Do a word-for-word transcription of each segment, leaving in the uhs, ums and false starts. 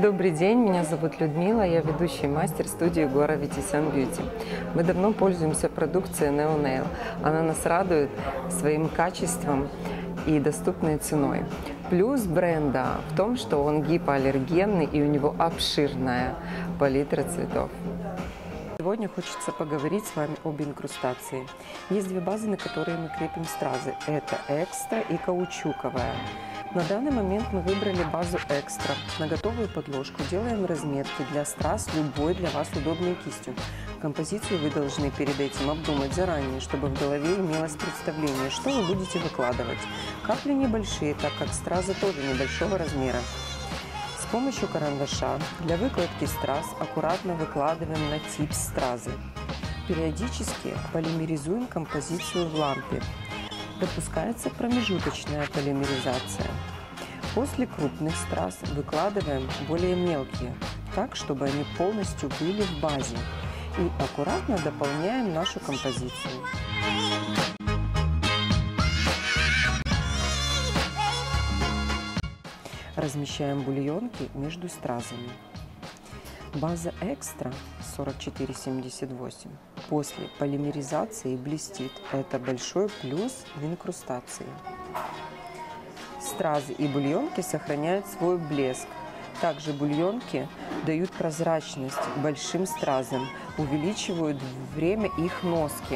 Добрый день, меня зовут Людмила, я ведущий мастер студии Гора Витисян Бьюти. Мы давно пользуемся продукцией Neo Nail. Она нас радует своим качеством и доступной ценой. Плюс бренда в том, что он гипоаллергенный и у него обширная палитра цветов. Сегодня хочется поговорить с вами об инкрустации. Есть две базы, на которые мы крепим стразы. Это экстра и каучуковая. На данный момент мы выбрали базу экстра. На готовую подложку делаем разметки для страз любой для вас удобной кистью. Композицию вы должны перед этим обдумать заранее, чтобы в голове имелось представление, что вы будете выкладывать. Капли небольшие, так как стразы тоже небольшого размера. С помощью карандаша для выкладки страз аккуратно выкладываем на тип стразы. Периодически полимеризуем композицию в лампе. Допускается промежуточная полимеризация. После крупных страз выкладываем более мелкие, так, чтобы они полностью были в базе. И аккуратно дополняем нашу композицию. Размещаем бульонки между стразами. База экстра сорок четыре семьдесят восемь после полимеризации блестит. Это большой плюс в инкрустации. Стразы и бульонки сохраняют свой блеск. Также бульонки дают прозрачность большим стразам, увеличивают время их носки.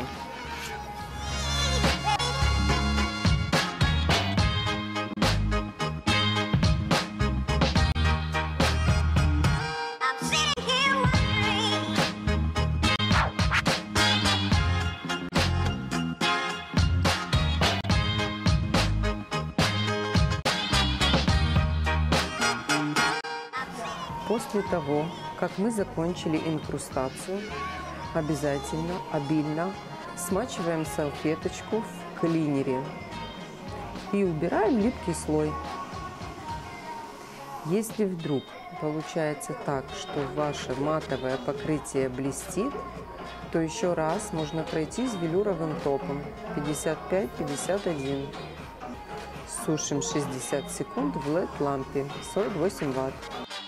После того, как мы закончили инкрустацию, обязательно обильно смачиваем салфеточку в клинере и убираем липкий слой. Если вдруг получается так, что ваше матовое покрытие блестит, то еще раз можно пройти с велюровым топом пятьдесят пять пятьдесят один. Сушим шестьдесят секунд в лед лампе сорок восемь ватт.